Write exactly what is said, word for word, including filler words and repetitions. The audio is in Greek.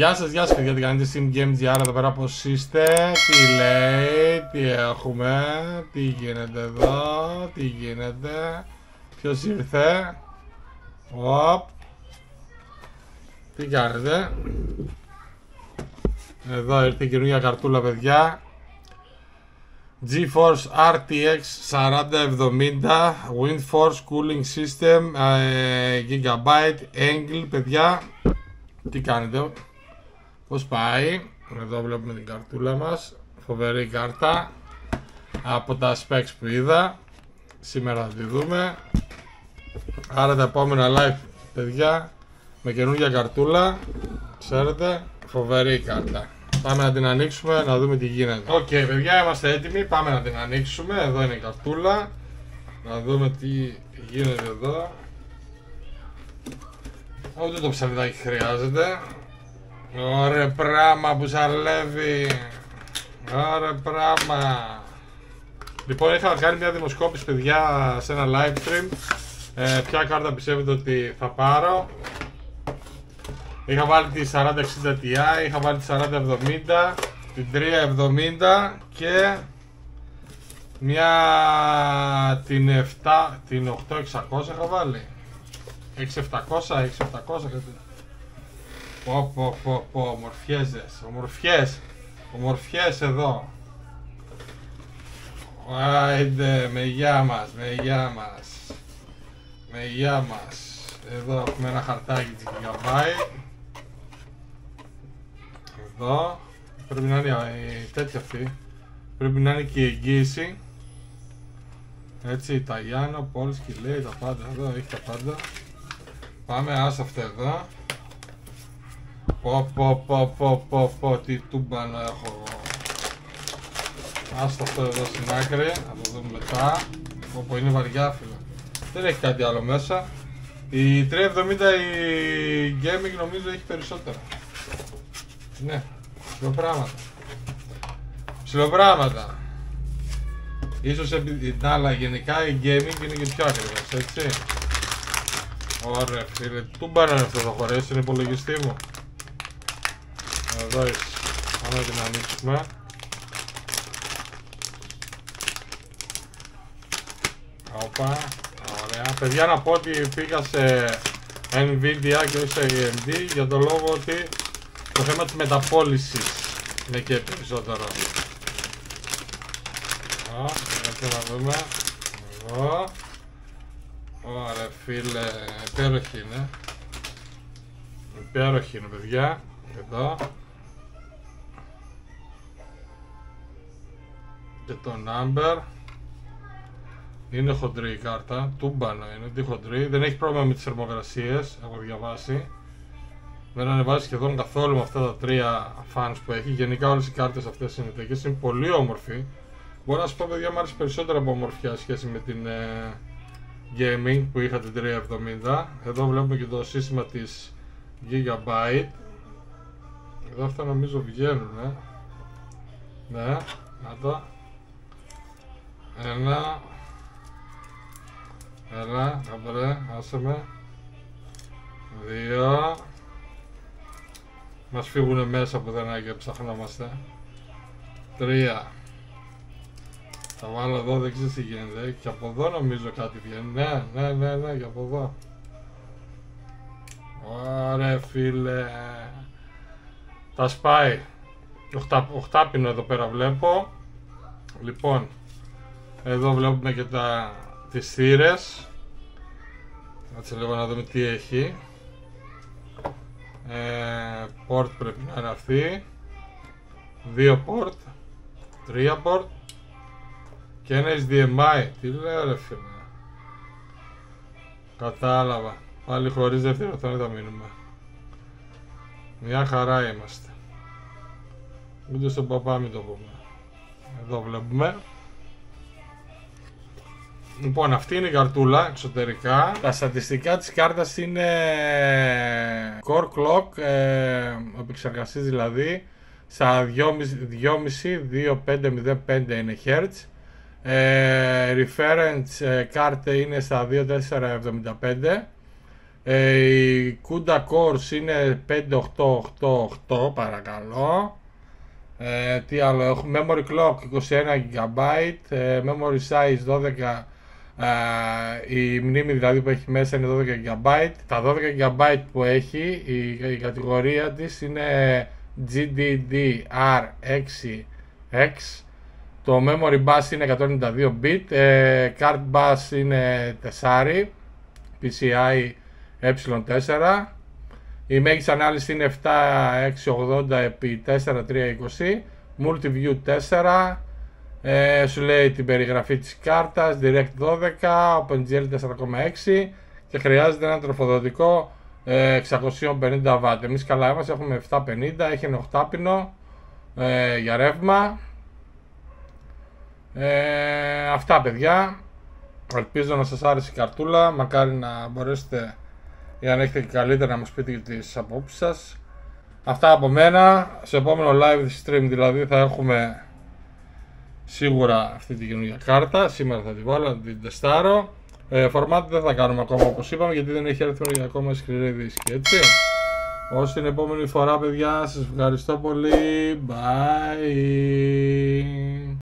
Γεια σας, γεια σας παιδιά, τι κάνετε, Sim Game τζι αρ εδώ πέρα, πως είστε, τι λέει, τι έχουμε, τι γίνεται εδώ, τι γίνεται, ποιος ήρθε, οπ, τι κάνετε, εδώ ήρθε η καινούργια καρτούλα παιδιά, GeForce αρ τι εξ σαράντα εβδομήντα, WindForce Cooling System, ε, Gigabyte, Angle παιδιά, τι κάνετε. Πώς πάει, εδώ βλέπουμε την καρτούλα μας, φοβερή κάρτα από τα specs που είδα, σήμερα θα τη δούμε, άρα τα επόμενα live παιδιά με καινούργια καρτούλα, ξέρετε, φοβερή κάρτα. Πάμε να την ανοίξουμε να δούμε τι γίνεται. Οκ okay, παιδιά, είμαστε έτοιμοι, πάμε να την ανοίξουμε, εδώ είναι η καρτούλα, να δούμε τι γίνεται εδώ. Ούτε το ψαλιδάκι χρειάζεται. Ωραία πράγμα που ζαλεύει. Ωραία πράγμα. Λοιπόν, είχα κάνει μια δημοσκόπηση παιδιά σε ένα live stream, ε, ποια κάρτα πιστεύετε ότι θα πάρω. Είχα βάλει τη σαράντα εξήντα Ti, είχα βάλει τη σαράντα εβδομήντα, την τριακόσια εβδομήντα και μια την επτά, την οκτώ χιλιάδες εξακόσια είχα βάλει, έξι χιλιάδες επτακόσια, έξι χιλιάδες επτακόσια κάτι. Πω πω πω πω, ομορφιέζες, ομορφιές, ομορφιές εδώ. Άιντε, με γεια μας, με γεια μας, με γεια μας. Εδώ έχουμε ένα χαρτάκι της Gigabyte. Εδώ, πρέπει να είναι η τέτοια αυτή, πρέπει να είναι και η εγγύηση. Έτσι, Italiano, Polski λέει τα πάντα, εδώ έχει τα πάντα. Πάμε, άσε αυτά εδώ. Πω πω πω πω πω πω, τι τούμπανο έχω εγώ. Άστο αυτό εδώ στην άκρη, θα το δούμε μετά. Όπου είναι βαριά φίλε. Δεν έχει κάτι άλλο μέσα. Η τριακόσια εβδομήντα η gaming νομίζω έχει περισσότερα. Ναι, ψιλοπράγματα. Ψιλοπράγματα. Ίσως επειδή, αλλά γενικά η gaming είναι και πιο ακριβώς, έτσι. Ωραία φίλε, τούμπανο είναι αυτό το χωρές, είναι υπολογιστή μου. Εδώ είσαι, πάμε να την ανοίξουμε. Όπα, ωραία. Παιδιά, να πω ότι πήγα σε Nvidia και όχι σε έι εμ ντι για το λόγο ότι το θέμα της μεταπώλησης είναι και περισσότερο. Έτσι να δούμε. Εδώ. Ωραία φίλε, υπέροχη είναι. Υπέροχη είναι παιδιά. Εδώ. Και το number. Είναι χοντρή η κάρτα, τούμπανο είναι, τι χοντρή, δεν έχει πρόβλημα με τις θερμοκρασίες, έχω διαβάσει. Δεν ανεβάζει σχεδόν καθόλου με αυτά τα τρία fans που έχει, γενικά όλες οι κάρτες αυτές είναι τέτοιες, είναι πολύ όμορφη. Μπορώ να σας πω παιδιά, μου άρεσε περισσότερο από ομορφιά σχέση με την ε, gaming που είχα την τριακόσια εβδομήντα. Εδώ βλέπουμε και το σύστημα της Gigabyte. Εδώ αυτά νομίζω βγαίνουν, ε. Ναι, να το. Ένα. Ένα, αμπρέ, άσε με. Δύο. Μας φύγουνε μέσα που δεν και ψαχνόμαστε. Τρία. Θα βάλω εδώ, δεν ξέρεις τι γίνεται. Και από εδώ νομίζω κάτι βγαίνει. Ναι, ναι, ναι, ναι, και από εδώ. Ωραία φίλε. Τα σπάει. Οχτά, οχτάπινο εδώ πέρα βλέπω. Λοιπόν, εδώ βλέπουμε και τα, τις θύρες. Έτσι λίγο να δούμε τι έχει. ε, Port πρέπει να είναι αυτή. Δύο port. Τρία port. Και ένα έιτς ντι εμ άι. Τι λέω ρε φίλε. Κατάλαβα. Πάλι χωρίς δεύτερη οθόνη θα μείνουμε. Μια χαρά είμαστε. Ούτε στον παπά μην το πούμε. Εδώ βλέπουμε. Λοιπόν, αυτή είναι η καρτούλα εξωτερικά. Τα στατιστικά της κάρτας είναι Core Clock, ε, επεξεργαστής δηλαδή, στα δυόμισι δύο χιλιάδες πεντακόσια μηδέν πέντε είναι Hz. ε, Reference ε, card είναι στα δύο χιλιάδες τετρακόσια εβδομήντα πέντε. Ε, η CUDA Cores είναι πέντε οκτώ οκτώ οκτώ, παρακαλώ. Ε, τι άλλο έχουμε, memory clock είκοσι ένα τζι μπι, ε, memory size δώδεκα, ε, η μνήμη δηλαδή που έχει μέσα είναι δώδεκα τζι μπι. Τα δώδεκα τζι μπι που έχει, η, η κατηγορία της είναι τζι ντι ντι αρ έξι εξ. Το memory bus είναι εκατόν ενενήντα δύο bit, ε, card bus είναι τέσσερα, πι σι άι ε τέσσερα. Η μέγιστη ανάλυση είναι επτά χιλιάδες εξακόσια ογδόντα επί τέσσερα χιλιάδες τριακόσια είκοσι, Multiview τέσσερα, ε, σου λέει την περιγραφή της κάρτας, Direct δώδεκα, OpenGL τέσσερα κόμμα έξι και χρειάζεται ένα τροφοδοτικό ε, εξακόσια πενήντα βατ. Εμείς καλά είμαστε, έχουμε επτακόσια πενήντα, έχει ένα οχτάπινο ε, για ρεύμα. Ε, αυτά παιδιά, ελπίζω να σας άρεσε η καρτούλα, μακάρι να μπορέσετε, για να έχετε και καλύτερα να μας πείτε τις απόψεις σας. Αυτά από μένα. Σε επόμενο live stream δηλαδή θα έχουμε σίγουρα αυτή τη καινούργια κάρτα. Σήμερα θα τη βάλω, να την τεστάρω. ε, Φορμάτι δεν θα κάνουμε ακόμα όπως είπαμε, γιατί δεν έχει έρθει ακόμα σκληρή δίσκη, έτσι. Ως την επόμενη φορά παιδιά, σας ευχαριστώ πολύ. Bye.